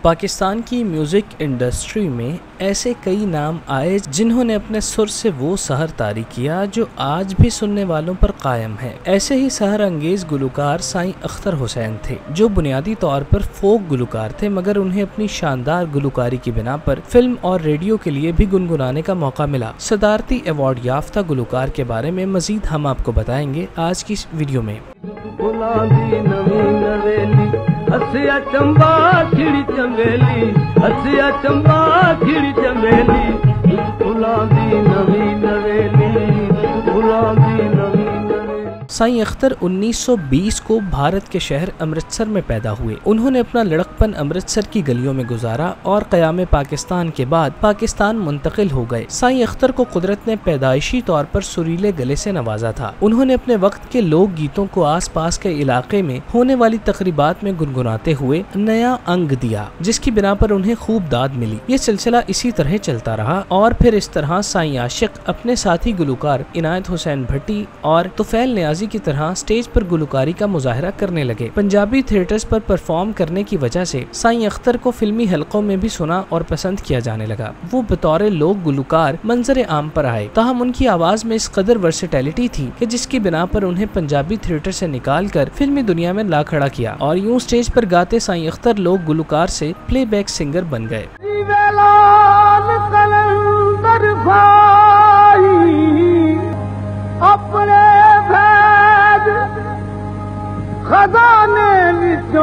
पाकिस्तान की music industry में ऐसे कई नाम आए जिन्होंने अपने सुर से वो सहर तारी किया जो आज भी सुनने वालों पर कायम है। ऐसे ही सहर अंगेज गुलकार साईं अख्तर हुसैन थे, जो बुनियादी तौर पर फोक गुलकार थे, मगर उन्हें अपनी शानदार गुलकारी की बिना पर फिल्म और रेडियो के लिए भी गुनगुनाने का मौका मिला। सदारती अवार्ड याफ्ता गुलकार के बारे में मजीद हम आपको बताएंगे आज की इस वीडियो में। हसिया चंबा खिड़ी चमेली, हसिया चंबा खिड़ी चमेली, फुलां दी नवी नवेली, फुलां दी नवी। साईं अख्तर 1920 को भारत के शहर अमृतसर में पैदा हुए। उन्होंने अपना लड़कपन अमृतसर की गलियों में गुजारा और क़याम पाकिस्तान के बाद पाकिस्तान मुंतकिल हो गए। साईं अख्तर को कुदरत ने पैदाइशी तौर पर सुरीले गले से नवाजा था। उन्होंने अपने वक्त के लोक गीतों को आस पास के इलाके में होने वाली तकरीबात में गुनगुनाते हुए नया अंग दिया, जिसकी बिना पर उन्हें खूब दाद मिली। ये सिलसिला इसी तरह चलता रहा और फिर इस तरह साईं आशिक अपने साथी गुलकार इनायत हुसैन भट्टी और तुफैल नियाजी की तरह स्टेज पर गुलकारी का मुजाहरा करने लगे। पंजाबी थिएटर्स पर परफॉर्म करने की वजह से साईं अख्तर को फिल्मी हलकों में भी सुना और पसंद किया जाने लगा। वो बतौर लोक गुलकार मंजर आम पर आए, ताहम उनकी आवाज में इस कदर वर्सेटैलिटी थी कि जिसकी बिना पर उन्हें पंजाबी थिएटर से निकालकर फिल्मी दुनिया में ला खड़ा किया और यूं स्टेज पर गाते साईं अख्तर लोक गुलकार से प्लेबैक सिंगर बन गए। खजाने विचों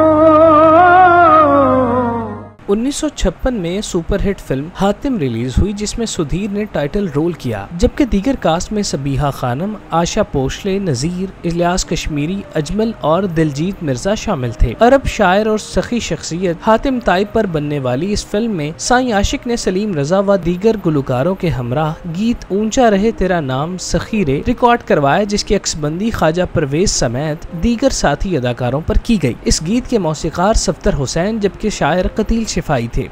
1956 में सुपरहिट फिल्म हातिम रिलीज हुई, जिसमें सुधीर ने टाइटल रोल किया, जबकि दीगर कास्ट में सबीहा खानम, आशा पोशले, नजीर, इलियास कश्मीरी, अजमल और दिलजीत मिर्जा शामिल थे। अरब शायर और सखी शख्सियत हातिम ताइब पर बनने वाली इस फिल्म में साईं आशिक ने सलीम रजा व दीगर गुलकारों के हमराह गीत ऊंचा रहे तेरा नाम सखीरे रिकॉर्ड करवाया, जिसकी अक्सबंदी ख्वाजा परवेज समेत दीगर साथी अदाकारों पर की गई। इस गीत के मौसीकार सफ्तर हुसैन जबकि शायर कतील शिफाई थे।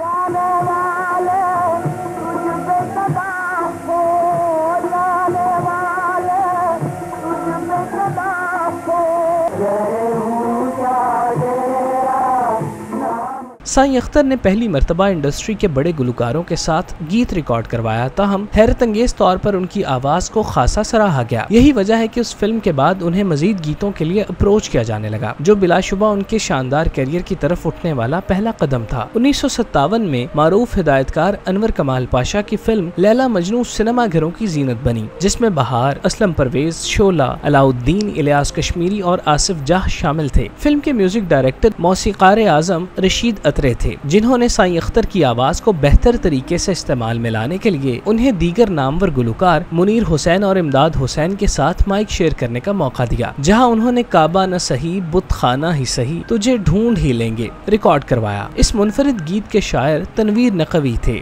साईं अख्तर ने पहली मर्तबा इंडस्ट्री के बड़े गुलकारों के साथ गीत रिकॉर्ड करवाया, ताहम हैरत अंगेज तौर पर उनकी आवाज को खासा सराहा गया। यही वजह है कि उस फिल्म के बाद उन्हें मजीद गीतों के लिए अप्रोच किया जाने लगा, जो बिलाशुबा उनके शानदार करियर की तरफ उठने वाला पहला कदम था। 1957 में मारूफ हिदायतकार अनवर कमाल पाशा की फिल्म लैला मजनू सिनेमा घरों की जीनत बनी, जिसमें बहार, असलम परवेज, शोला, अलाउद्दीन, इलियास कश्मीरी और आसिफ जाह शामिल थे। फिल्म के म्यूजिक डायरेक्टर मौसीकार आजम रशीद अतरे थे, जिन्होंने साईं अख्तर की आवाज को बेहतर तरीके से इस्तेमाल में लाने के लिए उन्हें दीगर नामवर गुलकार मुनीर हुसैन और इमदाद हुसैन के साथ माइक शेयर करने का मौका दिया, जहां उन्होंने काबा न सही बुत खाना ही सही तुझे ढूंढ ही लेंगे रिकॉर्ड करवाया। इस मुनफरिद गीत के शायर तनवीर नकवी थे।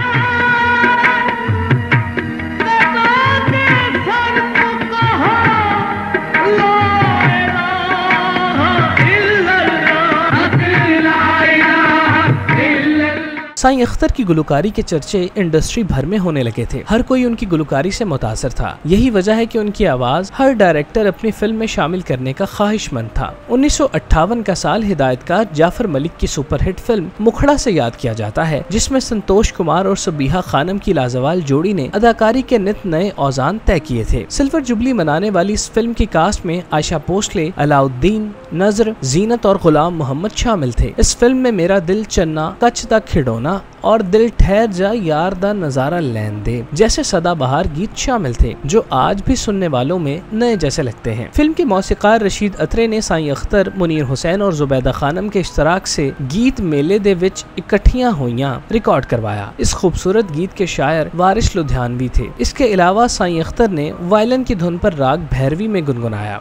साईं अख्तर की गुलकारी के चर्चे इंडस्ट्री भर में होने लगे थे। हर कोई उनकी गुलकारी से मुतासर था। यही वजह है कि उनकी आवाज हर डायरेक्टर अपनी फिल्म में शामिल करने का ख्वाहिशमंद था। 1958 का साल हिदायतकार जाफर मलिक की सुपरहिट फिल्म मुखड़ा से याद किया जाता है, जिसमें संतोष कुमार और सबीहा खानम की लाजवाल जोड़ी ने अदाकारी के नित नए औजान तय किए थे। सिल्वर जुबली मनाने वाली इस फिल्म की कास्ट में आशा पोशले, अलाउद्दीन, नजर, जीनत और गुलाम मोहम्मद शामिल थे। इस फिल्म में मेरा दिल चन्ना, कच दा खिडौना और दिल ठहर जा यार दा नजारा लैन दे जैसे सदाबहार गीत शामिल थे, जो आज भी सुनने वालों में नए जैसे लगते हैं। फिल्म के मौसीकार रशीद अतरे ने साईं अख्तर, मुनीर हुसैन और जुबैदा खानम के इश्तराक से गीत मेले दे विच इकट्ठियां हुईयां रिकॉर्ड करवाया। इस खूबसूरत गीत के शायर वारिश लुधियानवी थे। इसके अलावा साईं अख्तर ने वायलिन की धुन पर राग भैरवी में गुनगुनाया।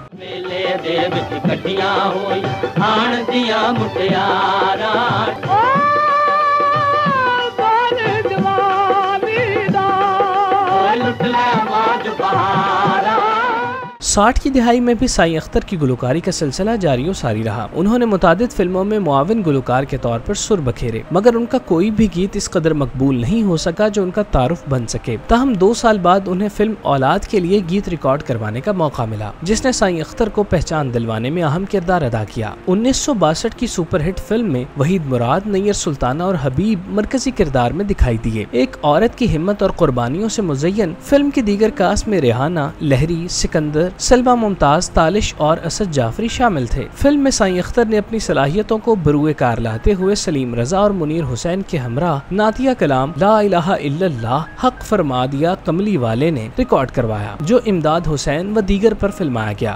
60 की दिहाई में भी साईं अख्तर की गुलकारी का सिलसिला जारी सारी रहा। उन्होंने मुतादिद फिल्मों में मुआविन गुलकार के तौर पर सुर बखेरे, मगर उनका कोई भी गीत इस कदर मकबूल नहीं हो सका जो उनका तारुफ बन सके। ताहम 2 साल बाद उन्हें फिल्म औलाद के लिए गीत रिकॉर्ड करवाने का मौका मिला, जिसने साईं अख्तर को पहचान दिलवाने में अहम किरदार अदा किया। 1962 की सुपरहिट फिल्म में वहीद मुराद, नैयर सुल्ताना और हबीब मरकजी किरदार में दिखाई दिए। एक औरत की हिम्मत और कुर्बानियों से मुज़य्यन फिल्म की दीगर कास्ट में रेहाना, लहरी, सिकंदर, सलमा मुमताज, तालिश और असद जाफरी शामिल थे। फिल्म में साईं अख्तर ने अपनी सलाहियतों को बरूए कार लाते हुए सलीम रजा और मुनीर हुसैन के हमरा नातिया कलाम ला इलाहा इल्लल्लाह हक फरमा दिया कमली वाले ने रिकॉर्ड करवाया, जो इमदाद हुसैन व दीगर पर फिल्माया गया।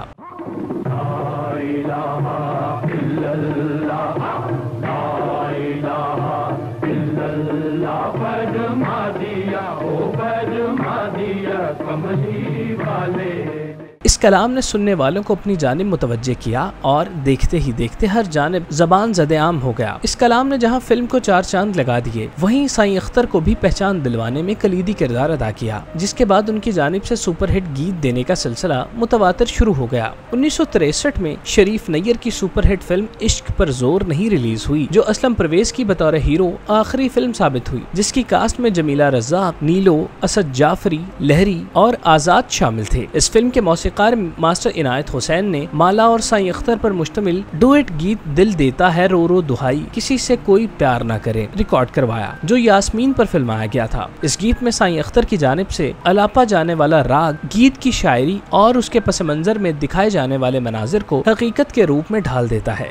इस कलाम ने सुनने वालों को अपनी जानिब मुतवज्जे किया और देखते ही देखते हर जानिब ज़बान ज़द-ए-आम हो गया। इस कलाम ने जहां फिल्म को 4 चांद लगा दिए, वहीं साईं अख्तर को भी पहचान दिलवाने में कलीदी किरदार अदा किया, जिसके बाद उनकी जानिब से सुपरहिट गीत देने का सिलसिला मुतवातिर शुरू हो गया। 1963 में शरीफ नैयर की सुपरहिट फिल्म इश्क पर जोर नहीं रिलीज हुई, जो असलम परवेज की बतौर हीरो आखिरी फिल्म साबित हुई, जिसकी कास्ट में जमीला रज़ाक, नीलो, असद जाफरी, लहरी और आजाद शामिल थे। इस फिल्म के मौसीक़ार मास्टर इनायत हुसैन ने माला और साईं अख्तर पर मुश्तमिल डुएट गीत दिल देता है रो रो दुहाई किसी से कोई प्यार ना करे रिकॉर्ड करवाया, जो यास्मीन पर फिल्माया गया था। इस गीत में साईं अख्तर की जानिब से अलापा जाने वाला राग गीत की शायरी और उसके पस मंजर में दिखाए जाने वाले मनाजिर को हकीकत के रूप में ढाल देता है।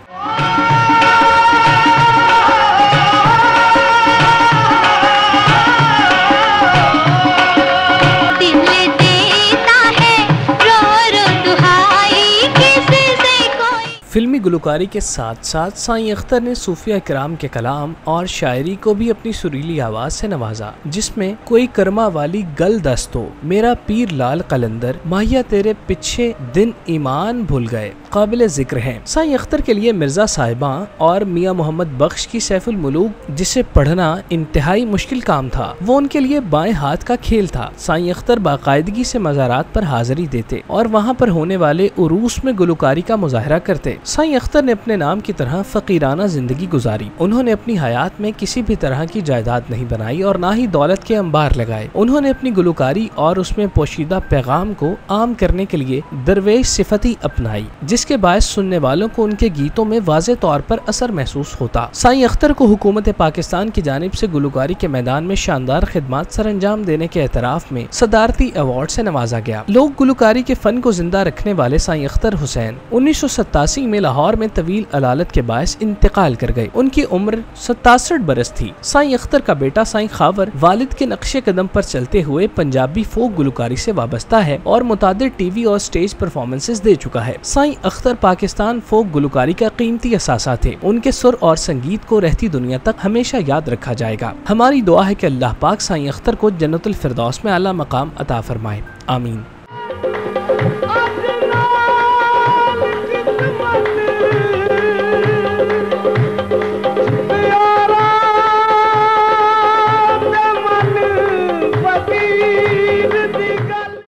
फिल्मी गुलकारी के साथ साथ साईं अख्तर ने सूफिया किराम के कलाम और शायरी को भी अपनी सुरीली आवाज से नवाजा, जिसमें कोई कर्मा वाली गल दस्तो, मेरा पीर लाल कलंदर, माहिया तेरे पीछे दिन ईमान भूल गए काबिल जिक्र हैं। साईं अख्तर के लिए मिर्जा साहिबा और मियां मोहम्मद बख्श की सैफुल मुलूक, जिसे पढ़ना इंतहाई मुश्किल काम था, वो उनके लिए बाएं हाथ का खेल था। साईं अख्तर बाकायदगी से मज़ारात पर हाजिरी देते और वहाँ पर होने वाले उरूस में गुलकारी का मुजाहरा करते। साईं अख्तर ने अपने नाम की तरह फकीराना जिंदगी गुजारी। उन्होंने अपनी हयात में किसी भी तरह की जायदाद नहीं बनाई और ना ही दौलत के अंबार लगाए। उन्होंने अपनी गुलकारी और उसमें पोशीदा पैगाम को आम करने के लिए दरवेश सिफती अपनाई, जिसके बायस सुनने वालों को उनके गीतों में वाज़े तौर पर असर महसूस होता। साईं अख्तर को हुकूमत पाकिस्तान की जानिब से गुलकारी के मैदान में शानदार खिदमात सर अंजाम देने के एतराफ में सदारती अवार्ड से नवाजा गया। लोक गुलकारी के फन को जिंदा रखने वाले साईं अख्तर हुसैन 1987 में लाहौर में तवील अलालत के बायस इंतकाल कर गए। उनकी उम्र 67 बरस थी। साईं अख्तर का बेटा साईं खावर वालिद के नक्शे कदम पर चलते हुए पंजाबी फोक गुलकारी से वाबस्ता है और मुतादिद टीवी और स्टेज परफॉर्मेंसेस दे चुका है। साईं अख्तर पाकिस्तान फोक गुलकारी का कीमती असासा थे। उनके सुर और संगीत को रहती दुनिया तक हमेशा याद रखा जाएगा। हमारी दुआ है कि अल्लाह पाक साईं अख्तर को जन्नतुल फिरदौस में आला मकाम अता फरमाए। आमीन।